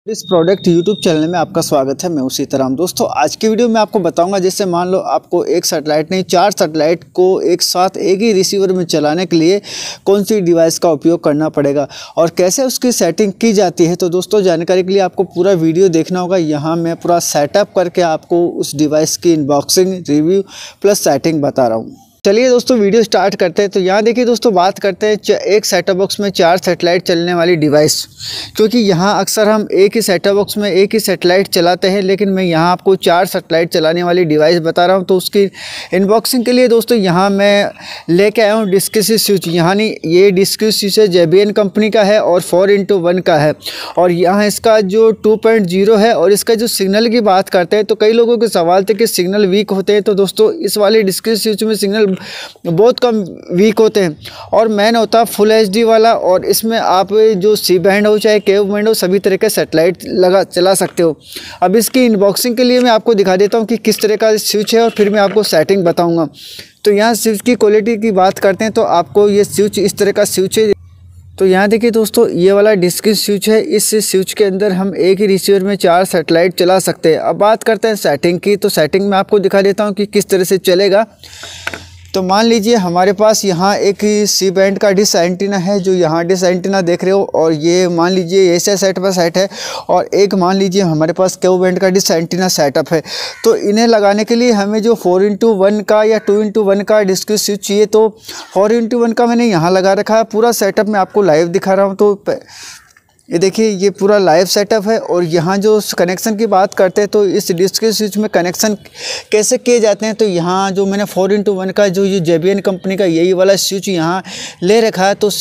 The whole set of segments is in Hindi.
इस प्रोडक्ट यूट्यूब चैनल में आपका स्वागत है। मैं उसी तरह दोस्तों आज की वीडियो में आपको बताऊंगा, जैसे मान लो आपको एक सैटेलाइट नहीं 4 सैटेलाइट को एक साथ एक ही रिसीवर में चलाने के लिए कौन सी डिवाइस का उपयोग करना पड़ेगा और कैसे उसकी सेटिंग की जाती है। तो दोस्तों जानकारी के लिए आपको पूरा वीडियो देखना होगा। यहाँ मैं पूरा सेटअप करके आपको उस डिवाइस की अनबॉक्सिंग, रिव्यू प्लस सेटिंग बता रहा हूँ। चलिए दोस्तों वीडियो स्टार्ट करते हैं। तो यहाँ देखिए दोस्तों, बात करते हैं एक सेटअप बॉक्स में 4 सैटेलाइट चलने वाली डिवाइस, क्योंकि यहाँ अक्सर हम एक ही सेटअप बॉक्स में एक ही सैटेलाइट चलाते हैं, लेकिन मैं यहाँ आपको 4 सैटेलाइट चलाने वाली डिवाइस बता रहा हूँ। तो उसकी अनबॉक्सिंग के लिए दोस्तों यहाँ मैं लेके आया हूँ डिस्कसी स्विच। यहाँ नहीं, ये डिस्कसी स्विच है, JBL कंपनी का है और 4x1 का है। और यहाँ इसका जो 2.0 है। और इसका जो सिग्नल की बात करते हैं तो कई लोगों के सवाल थे कि सिग्नल वीक होते हैं। तो दोस्तों इस वाले डिस्कसी स्विच में सिग्नल बहुत कम वीक होते हैं और मैन होता फुल HD वाला। और इसमें आप जो सी बैंड हो चाहे केव बैंड हो, सभी तरह के सैटेलाइट चला सकते हो। अब इसकी अनबॉक्सिंग के लिए मैं आपको दिखा देता हूं कि किस तरह का स्विच है और फिर मैं आपको सेटिंग बताऊंगा। तो यहाँ स्विच की क्वालिटी की बात करते हैं तो आपको ये स्विच इस तरह का स्विच है। तो यहाँ देखिए दोस्तों, ये वाला डिस्कसी स्विच है। इस स्विच के अंदर हम एक ही रिसीवर में 4 सैटेलाइट चला सकते हैं। अब बात करते हैं सेटिंग की। तो सेटिंग में आपको दिखा देता हूँ कि किस तरह से चलेगा। तो मान लीजिए हमारे पास यहाँ एक सी बैंड का डिश एंटीना है, जो यहाँ डिश एंटीना देख रहे हो, और ये मान लीजिए ऐसे सेट पर सेट है। और एक मान लीजिए हमारे पास केव बैंड का डिश एंटीना सेटअप है। तो इन्हें लगाने के लिए हमें जो 4x1 का या 2x1 का डिस्कसी स्विच चाहिए। तो 4x1 का मैंने यहाँ लगा रखा है। पूरा सेटअप मैं आपको लाइव दिखा रहा हूँ। तो ये देखिए, ये पूरा लाइव सेटअप है। और यहाँ जो कनेक्शन की बात करते हैं तो इस डिस्कसी स्विच में कनेक्शन कैसे किए जाते हैं। तो यहाँ जो मैंने 4x1 का जो ये JBL कंपनी का यही वाला स्विच यहाँ ले रखा है। तो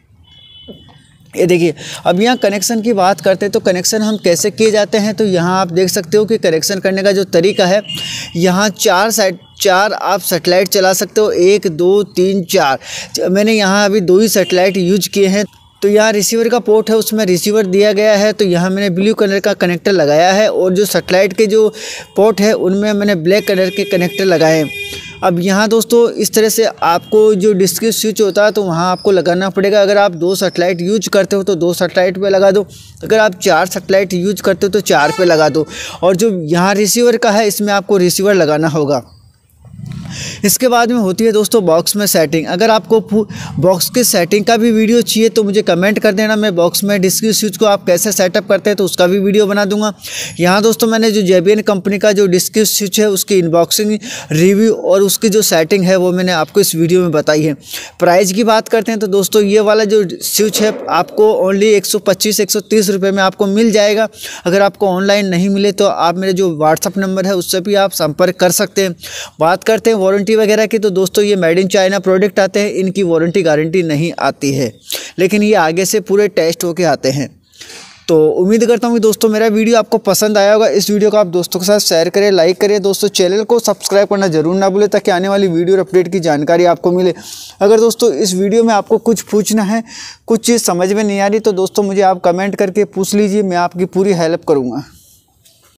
ये देखिए, अब यहाँ कनेक्शन की बात करते हैं तो कनेक्शन हम कैसे किए जाते हैं। तो यहाँ आप देख सकते हो कि कनेक्शन करने का जो तरीका है, यहाँ 4 आप सैटेलाइट चला सकते हो, 1 2 3 4। मैंने यहाँ अभी 2 ही सैटेलाइट यूज किए हैं। तो यहाँ रिसीवर का पोर्ट है, उसमें रिसीवर दिया गया है। तो यहाँ मैंने ब्लू कलर का कनेक्टर लगाया है और जो सैटेलाइट के जो पोर्ट है उनमें मैंने ब्लैक कलर के कनेक्टर लगाए हैं। अब यहाँ दोस्तों इस तरह से आपको जो डिस्कसी स्विच होता है तो वहाँ आपको लगाना पड़ेगा। अगर आप 2 सैटेलाइट यूज करते हो तो 2 सैटेलाइट पे लगा दो। अगर आप 4 सैटेलाइट यूज करते हो तो 4 पे लगा दो। और जो यहाँ रिसीवर का है, इसमें आपको रिसीवर लगाना होगा। इसके बाद में होती है दोस्तों बॉक्स में सेटिंग। अगर आपको बॉक्स की सेटिंग का भी वीडियो चाहिए तो मुझे कमेंट कर देना। मैं बॉक्स में डिस्कसी स्विच को आप कैसे सेटअप करते हैं तो उसका भी वीडियो बना दूंगा। यहाँ दोस्तों मैंने जो JBL कंपनी का जो डिस्कसी स्विच है उसकी अनबॉक्सिंग, रिव्यू और उसकी जो सेटिंग है वो मैंने आपको इस वीडियो में बताई है। प्राइस की बात करते हैं तो दोस्तों ये वाला जो स्विच है आपको ओनली 125-130 रुपये में आपको मिल जाएगा। अगर आपको ऑनलाइन नहीं मिले तो आप मेरे जो व्हाट्सअप नंबर है उससे भी आप संपर्क कर सकते हैं। बात करते हैं वारंटी वगैरह की। तो दोस्तों ये मेड इन चाइना प्रोडक्ट आते हैं, इनकी वारंटी गारंटी नहीं आती है, लेकिन ये आगे से पूरे टेस्ट होके आते हैं। तो उम्मीद करता हूँ कि दोस्तों मेरा वीडियो आपको पसंद आया होगा। इस वीडियो को आप दोस्तों के साथ शेयर करें, लाइक करें। दोस्तों चैनल को सब्सक्राइब करना जरूर ना भूलें ताकि आने वाली वीडियो और अपडेट की जानकारी आपको मिले। अगर दोस्तों इस वीडियो में आपको कुछ पूछना है, कुछ चीज़ समझ में नहीं आ रही तो दोस्तों मुझे आप कमेंट करके पूछ लीजिए, मैं आपकी पूरी हेल्प करूँगा।